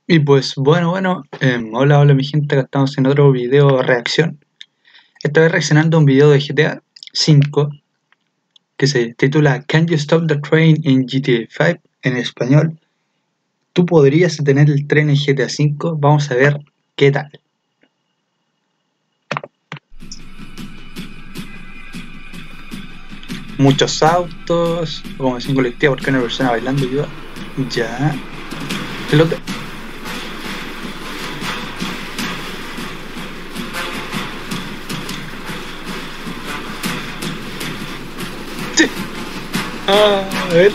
Y pues bueno, hola mi gente, acá estamos en otro video reacción. Esta vez reaccionando a un video de GTA V que se titula Can You Stop the Train in GTA 5? En español, ¿tú podrías detener el tren en GTA V? Vamos a ver qué tal. Muchos autos, locomoción colectiva, porque hay una persona bailando y yo. Ya. El otro. Sí. A ver.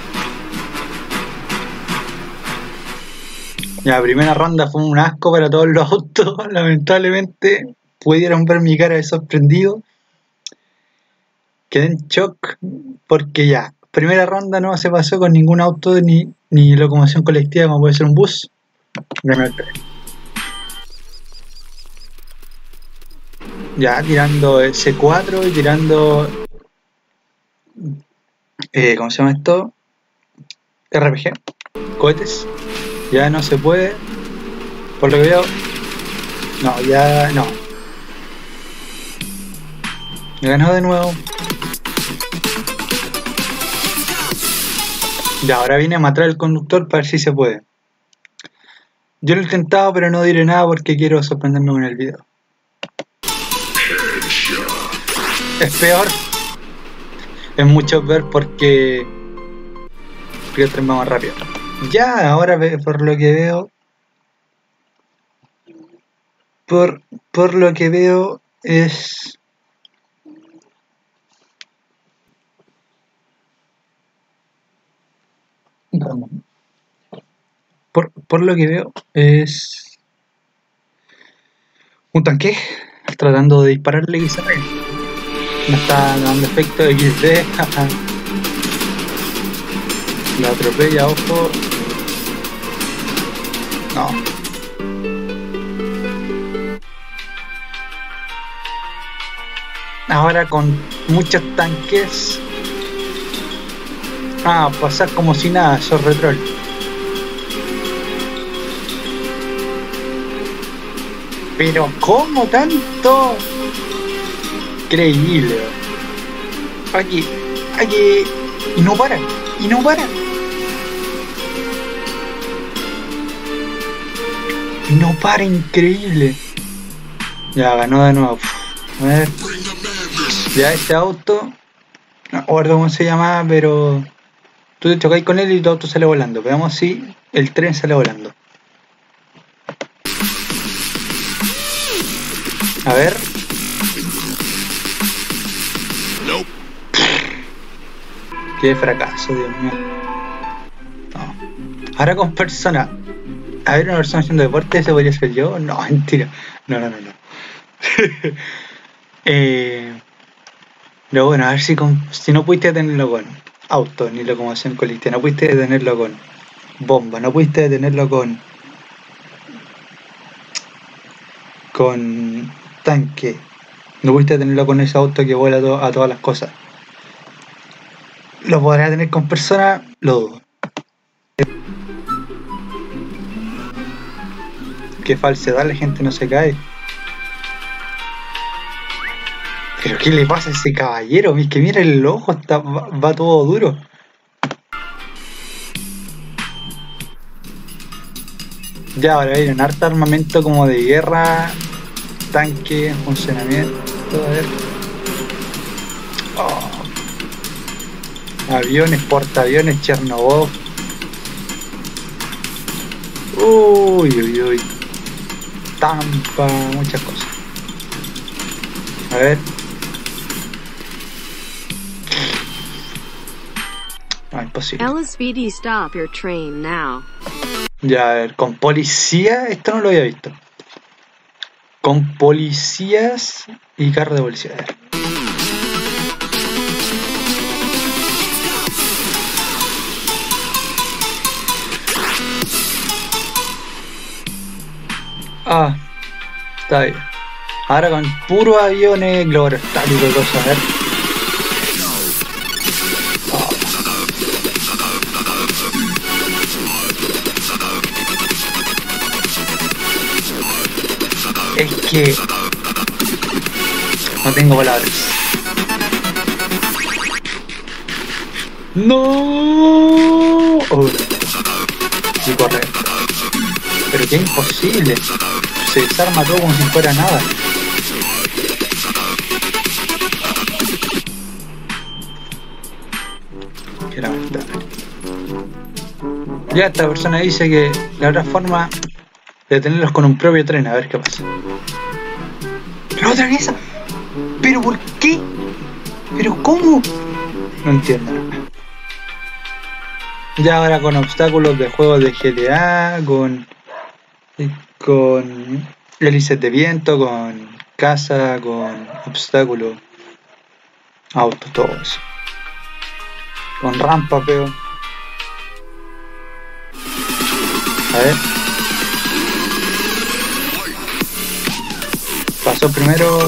La primera ronda fue un asco para todos los autos. Lamentablemente pudieron ver mi cara de sorprendido. Quedé en shock porque ya, primera ronda no se pasó con ningún auto ni locomoción colectiva como puede ser un bus. Ganó el tren. Ya tirando C4 y tirando ¿cómo se llama esto? RPG, cohetes. Ya no se puede, por lo que veo. No, ya no. Ganó de nuevo. Ya, ahora viene a matar al conductor para ver si se puede. Yo lo he intentado, pero no diré nada porque quiero sorprenderme con el video. Es peor. Es mucho peor porque el tren va más rápido. Ya, ahora por lo que veo. Por lo que veo es. Por lo que veo es un tanque tratando de dispararle quizá. No está dando efecto XD. Lo atropella, ojo. No. Ahora con muchos tanques. Pasar como si nada, sos retrol. Pero ¿cómo tanto? Increíble. Aquí. Y no para. Increíble. Ya ganó de nuevo. A ver. Ya este auto. No recuerdo cómo se llama, pero tú te chocáis con él y tu auto sale volando. Veamos si el tren sale volando. A ver. Nope. Qué fracaso, Dios mío. No. Ahora con persona. A ver, una persona haciendo deporte, ¿ese podría ser yo? No, mentira. No. Pero bueno, a ver si no pudiste detenerlo con auto ni locomoción colectiva, no pudiste detenerlo con bomba, no pudiste detenerlo con tanque, no pudiste detenerlo con ese auto que vuela a todas las cosas. ¿Lo podrás tener con persona? Lo dudo. Qué falsedad, la gente no se cae. ¿Pero qué le pasa a ese caballero? Es que mira el ojo, va todo duro. Ya, ahora viene un harto armamento como de guerra, tanque en funcionamiento, a ver. Aviones, portaaviones, Chernobyl. Uy. Tampa, muchas cosas. A ver. No, imposible. LSPD, stop your train now. Ya, a ver, con policía, esto no lo había visto. Con policías y carro de policía. A ver. Está bien. Ahora con puros aviones, globo aerostático y cosas, a ver. Es que no tengo palabras. ¡No! Oh, sí, correcto. Pero que imposible. Se desarma todo como si fuera nada. Qué lamentable. Ya esta persona dice que la otra forma de tenerlos con un propio tren, a ver qué pasa. ¿Pero otra vez? ¿Pero por qué? ¿Pero cómo? No entiendo nada. Ya ahora con obstáculos de juegos de GTA, con hélices de viento, con casa, con obstáculos, autos, todo eso. Con rampas, veo. A ver. Pasó primero.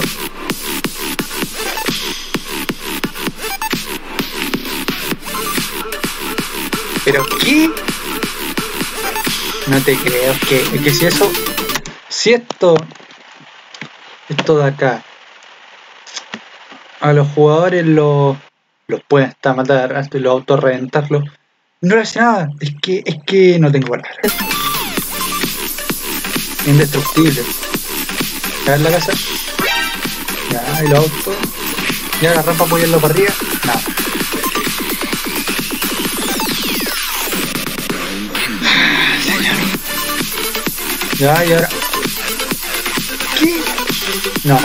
¿Pero qué? No te creo, es que si eso... Si esto de acá a los jugadores los pueden hasta matar, hasta los autos reventarlos, no le hace nada, es que no tengo palabras. Indestructible. ¿Ya en la casa? Ya, y los autos. Ya la rampa apoyarlo para arriba, nada. Ya, y ahora... ¿Qué? No.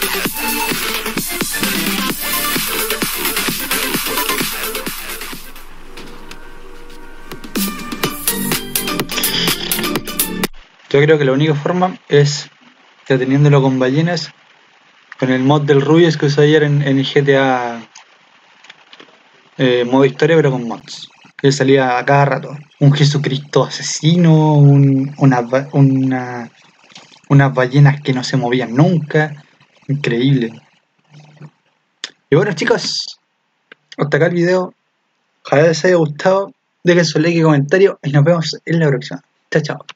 Yo creo que la única forma es ya teniéndolo con ballenas, con el mod del Rubius que usé ayer en el GTA modo historia, pero con mods. Que salía a cada rato. Un Jesucristo asesino, unas ballenas que no se movían nunca. Increíble. Y bueno, chicos, hasta acá el video. Ojalá les haya gustado. Dejen su like y comentario y nos vemos en la próxima. Chao, chao.